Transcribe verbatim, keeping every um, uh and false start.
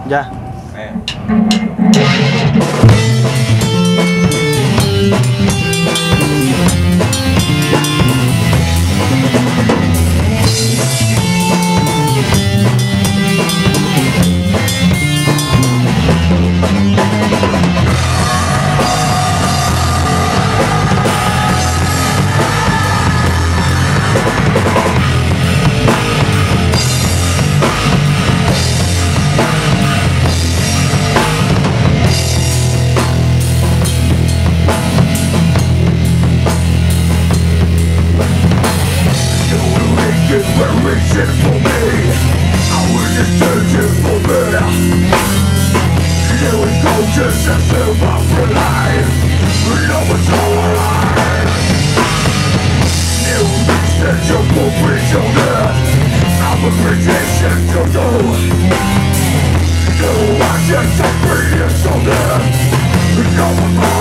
Ya. Eh. Inspiration for me, I was just searching for better. There was no just a silver for life, but I was all alive. New research of movement on earth, I'm a projection to do. No, I just a brilliance on earth, no one more.